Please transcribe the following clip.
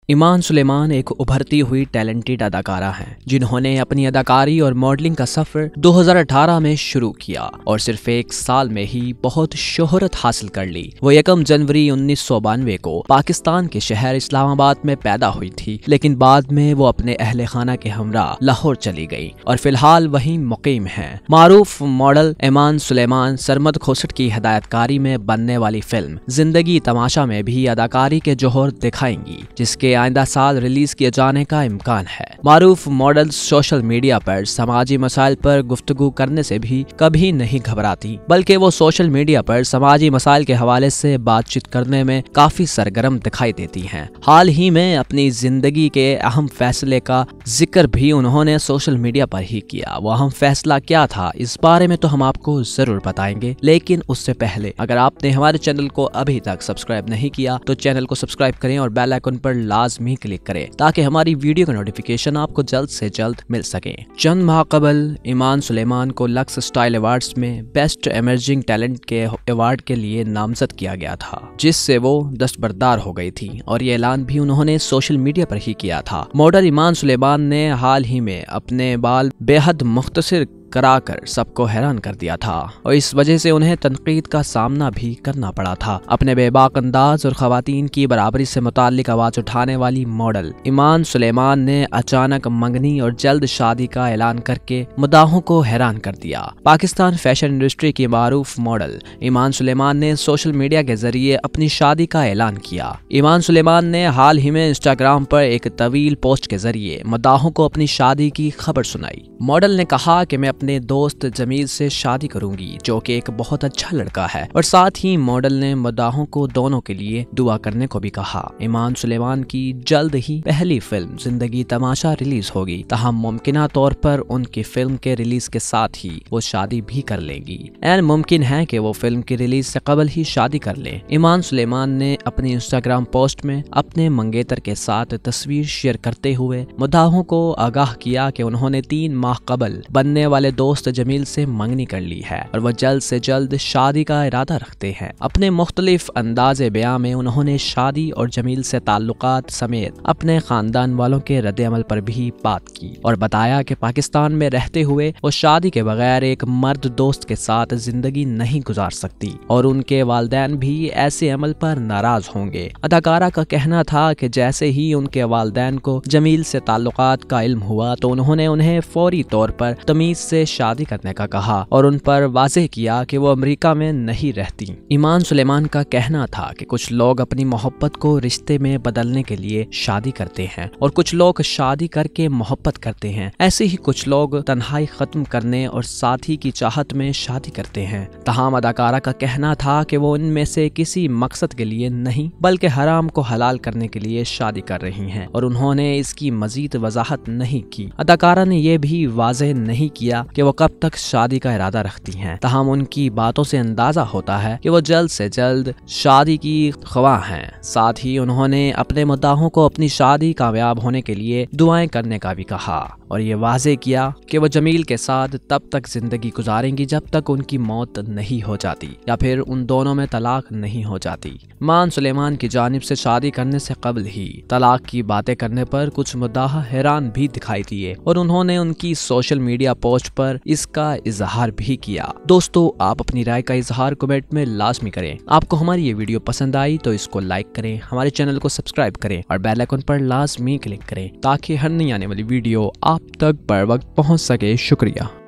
ایمان سلیمان ایک ابھرتی ہوئی ٹیلنٹڈ اداکارہ ہیں جنہوں نے اپنی اداکاری اور ماڈلنگ کا سفر 2018 میں شروع کیا اور صرف ایک سال میں ہی بہت شہرت حاصل کر لی۔ وہ 1 جنوری 1992 کو پاکستان کے شہر اسلام آباد میں پیدا ہوئی تھی، لیکن بعد میں وہ اپنے اہل خانہ کے ہمراہ لاہور چلی گئی اور فی الحال وہیں مقیم ہیں۔ معروف ماڈل ایمان سلیمان سرمد کھوسٹ کی ہدایت کاری میں بننے والی فلم زندگی تماشا میں بھی اداکاری کے جوہر دکھائیں گی، جس کے آئندہ سال ریلیز کیے جانے کا امکان ہے۔ معروف ماڈل سوشل میڈیا پر سماجی مسائل پر گفتگو کرنے سے بھی کبھی نہیں گھبراتی، بلکہ وہ سوشل میڈیا پر سماجی مسائل کے حوالے سے بات چیت کرنے میں کافی سرگرم دکھائی دیتی ہیں۔ حال ہی میں اپنی زندگی کے اہم فیصلے کا ذکر بھی انہوں نے سوشل میڈیا پر ہی کیا۔ وہ اہم فیصلہ کیا تھا، اس بارے میں تو ہم آپ کو ضرور بتائیں گے، لیکن اس سے پہلے اگر آپ نے ہمارے چینل کو ابھی تک سبسکرائب نہیں کیا تو چینل کو سبسکرائب کریں اور بیل آئیکن پر لازمی کلک کریں تاکہ ہماری ویڈیو کا نوٹیفیکیشن آپ کو جلد سے جلد مل سکے۔ چند ماہ قبل ایمان سلیمان کو لکس اسٹائل ایوارڈز میں بیسٹ ایمرجنگ ٹیلنٹ کے ایوارڈ کے لیے نامزد کیا گیا تھا، جس سے وہ دستبردار ہو گئی تھی، اور یہ اعلان بھی انہوں نے سوشل میڈیا پر ہی کیا تھا۔ ماڈل ایمان سلیمان نے حال ہی میں اپنے بال بے حد مختصر کرا کر سب کو حیران کر دیا تھا اور اس وجہ سے انہیں تنقید کا سامنا بھی کرنا پڑا تھا۔ اپنے بے باک انداز اور خواتین کی برابری سے متعلق آواز اٹھانے والی ماڈل ایمان سلیمان نے اچانک منگنی اور جلد شادی کا اعلان کر کے مداحوں کو حیران کر دیا۔ پاکستان فیشن انڈسٹری کی معروف ماڈل ایمان سلیمان نے سوشل میڈیا کے ذریعے اپنی شادی کا اعلان کیا۔ ایمان سلیمان نے حال ہی میں انسٹاگرام پر ایک طویل پوسٹ کے ذریعے مداحوں کو اپنی شادی کی خبر سنائی۔ ماڈل نے کہا کہ میں اپنے دوست جمیل سے شادی کروں گی، جو کہ ایک بہت اچھا لڑکا ہے، اور ساتھ ہی ماڈل نے مداحوں کو دونوں کے لیے دعا کرنے کو بھی کہا۔ ایمان سلیمان کی جلد ہی پہلی فلم زندگی تماشا ریلیز ہوگی، تاہم ممکنہ طور پر ان کی فلم کے ریلیز کے ساتھ ہی وہ شادی بھی کر لیں گی۔ این ممکن ہے کہ وہ فلم کی ریلیز سے قبل ہی شادی کر لیں۔ ایمان سلیمان نے اپنی انسٹاگرام پوسٹ میں اپنے منگیتر کے ساتھ تصویر شیئر کرتے ہوئے مداحوں کو آگاہ کیا کہ انہوں نے 3 ماہ قبل بننے والے دوست جمیل سے منگنی کر لی ہے اور وہ جلد سے جلد شادی کا ارادہ رکھتے ہیں۔ اپنے مختلف انداز بیان میں انہوں نے شادی اور جمیل سے تعلقات سمیت اپنے خاندان والوں کے رد عمل پر بھی بات کی اور بتایا کہ پاکستان میں رہتے ہوئے وہ شادی کے بغیر ایک مرد دوست کے ساتھ زندگی نہیں گزار سکتی اور ان کے والدین بھی ایسے عمل پر ناراض ہوں گے۔ اداکارہ کا کہنا تھا کہ جیسے ہی ان کے والدین کو جمیل سے تعلقات کا علم ہوا تو انہوں نے انہیں فوری طور پر تمیز سے شادی کرنے کا کہا اور ان پر واضح کیا کہ وہ امریکہ میں نہیں رہتی۔ ایمان سلیمان کا کہنا تھا کہ کچھ لوگ اپنی محبت کو رشتے میں بدلنے کے لیے شادی کرتے ہیں اور کچھ لوگ شادی کر کے محبت کرتے ہیں، ایسے ہی کچھ لوگ تنہائی ختم کرنے اور ساتھی کی چاہت میں شادی کرتے ہیں۔ تاہم اداکارہ کا کہنا تھا کہ وہ ان میں سے کسی مقصد کے لیے نہیں بلکہ حرام کو حلال کرنے کے لیے شادی کر رہی ہیں، اور انہوں نے اس کی مزید وضاحت نہیں کی۔ اداکارہ نے یہ بھی واضح نہیں کیا کہ وہ کب تک شادی کا ارادہ رکھتی ہیں، تاہم ان کی باتوں سے اندازہ ہوتا ہے کہ وہ جلد سے جلد شادی کی خواہ ہیں۔ ساتھ ہی انہوں نے اپنے مداحوں کو اپنی شادی کامیاب ہونے کے لیے دعائیں کرنے کا بھی کہا اور یہ واضح کیا کہ وہ جمیل کے ساتھ تب تک زندگی گزاریں گی جب تک ان کی موت نہیں ہو جاتی یا پھر ان دونوں میں طلاق نہیں ہو جاتی۔ ایمان سلیمان کی جانب سے شادی کرنے سے قبل ہی طلاق کی باتیں کرنے پر کچھ مداح حیران بھی دکھائی دیے اور انہوں نے ان کی سوشل میڈیا پوسٹ پر اس کا اظہار بھی کیا۔ دوستو، آپ اپنی رائے کا اظہار کمنٹ میں لازمی کریں۔ آپ کو ہماری یہ ویڈیو پسند آئی تو اس کو لائک کریں، ہمارے چینل کو سبسکرائب کریں اور بیل آئیکن پر لازمی کلک کریں تاکہ ہر نئی آنے والی ویڈیو آپ تک بر وقت پہنچ سکے۔ شکریہ۔